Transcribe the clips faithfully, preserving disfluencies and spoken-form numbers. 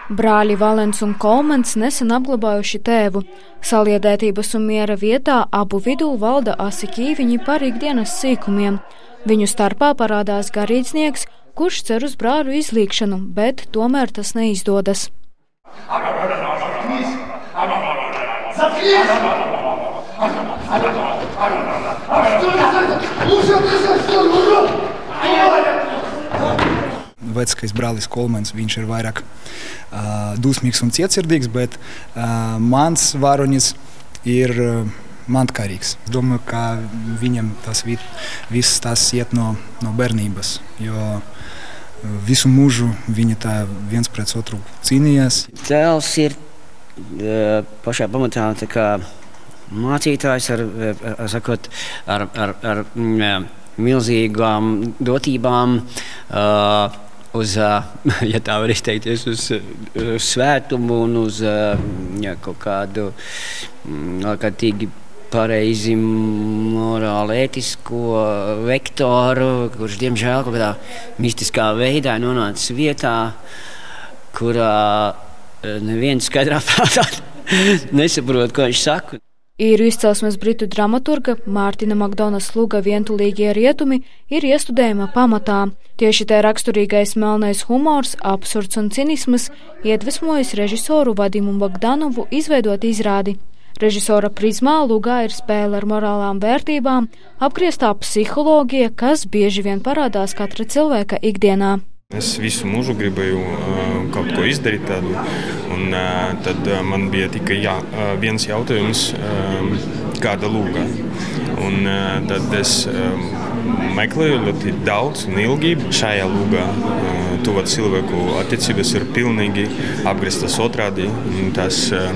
Brāļi Valens un Kolmens nesen apglabājuši tēvu. Saliedētības un miera vietā abu vidū valda asi ķīviņi par ikdienas sīkumiem. Viņu starpā parādās garīdznieks, kurš cer uz brāļu izlīgšanu, bet tomēr tas neizdodas. Vecākais brālis Kolmens, viņš ir vairāk uh, dusmīgs un cietsirdīgs, bet uh, mans varonis ir uh, mantkārīgs. Es domāju, ka viņam tas viss tas iet no, no bērnības, jo visu mūžu viņi tā viens pret otru cīnījās. Tēls ir uh, pašā pamatā tā kā mācītājs ar, ar, sakot, ar, ar, ar mm, milzīgām dotībām, uh, uz, ja tā var izteikties, uz, uz svētumu un uz ja, kaut kādu ārkārtīgi pareizi morāli ētisko vektoru, kurš, diemžēl, kaut kādā mistiskā veidā nonācis vietā, kurā neviens skaidrā prātā nesaprot, ko viņš saka. Īru izcelsmes britu dramaturga Mārtina Makdona sluga Vientulīgie rietumi ir iestudējuma pamatā. Tieši te raksturīgais melnais humors, absurds un cinismas iedvesmojas režisoru Vadimu Bogdanovu izveidot izrādi. Režisora prizmā lugā ir spēle ar morālām vērtībām, apgrieztā psiholoģija, kas bieži vien parādās katra cilvēka ikdienā. Es visu mūžu gribēju uh, kaut ko izdarīt tādu, un uh, tad uh, man bija tikai jā, uh, viens jautājums, uh, kāda lūga. Un uh, tad es uh, meklēju ļoti daudz un ilgi. Šajā lūgā uh, tuvo cilvēku attiecības ir pilnīgi apgrieztas otrādi. Tas uh,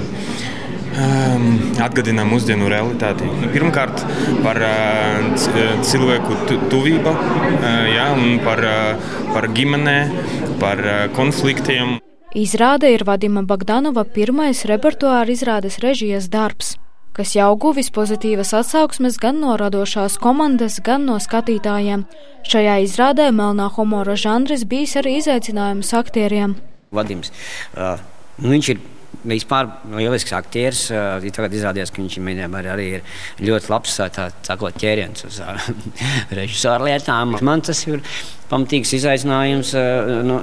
Um, atgādina mūsdienu realitāti. Pirmkārt, par uh, cilvēku tuvību, uh, ja, un par, uh, par ģimenē, par uh, konfliktiem. Izrāde ir Vadima Bogdanova pirmais repertuāra izrādes režijas darbs, kas jau guvis pozitīvas atsauksmes gan no radošās komandas, gan no skatītājiem. Šajā izrādē melnā humora žanris bijis arī izaicinājums aktieriem. Vadims, uh, viņš ir vispār lielisks aktieris. Tagad izrādījās, ka viņš arī ir ļoti labs tā, sakot, ķēriens uz režisoru lietām. Man tas ir pamatīgs izaicinājums nu,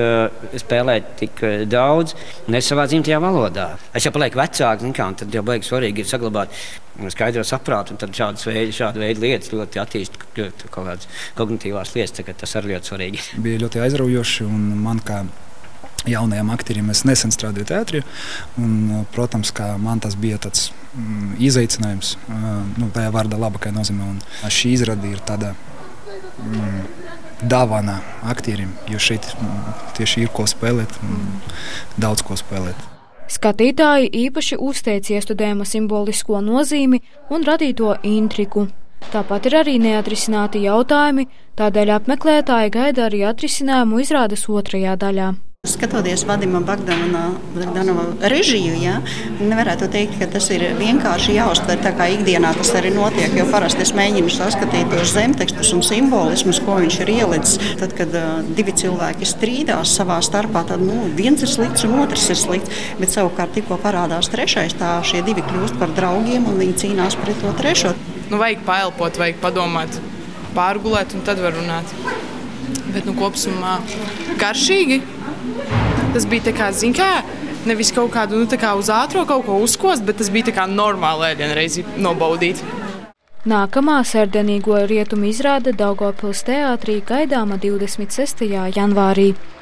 spēlēt tik daudz, ne savā dzimtajā valodā. Es jau palieku vecāks, un tad jau baigi svarīgi ir saglabāt skaidro saprātu, un tad šādas veidi, šāda veida lietas ļoti attīst kaut kādas kognitīvās lietas, tas arī ļoti svarīgi. Bija ļoti aizraujoši, un man kā jaunajam aktierim es nesen strādāju teātrī, un, protams, ka man tas bija tāds mm, izaicinājums, nu, tajā vārda labākajā nozīmē, un šī izrāde ir tāda mm, dāvana aktierim, jo šeit mm, tieši ir ko spēlēt, mm, daudz ko spēlēt. Skatītāji īpaši uzteic iestudējuma simbolisko nozīmi un radīto intrigu. Tāpat ir arī neatrisināti jautājumi, tādēļ apmeklētāji gaida arī atrisinājumu izrādes otrajā daļā. Skatoties Vadima Bogdanova režiju, ja, nevarētu teikt, ka tas ir vienkārši jāuztver tā kā ikdienā tas arī notiek, jo parasti es mēģinu saskatīt tos zemtekstus un simbolismus, ko viņš ir ielicis. Tad, kad uh, divi cilvēki strīdās savā starpā, tad nu, viens ir slikts un otrs ir slikts, bet savukārt tikko parādās trešais, tā šie divi kļūst par draugiem un viņi cīnās pret to trešo. Nu, vajag paelpot, vajag padomāt, pārgulēt un tad var runāt. Bet nu, kopsumā garšīgi. Tas bija tā kā, zin kā, nevis kaut kādu, nu tā kā uz ātro kaut ko uzkost, bet tas bija tā kā normāli ēdienreizi nobaudīt. Nākamā sērdienīgo rietumu izrāde Daugavpils teātrī gaidāma divdesmit sestajā janvārī.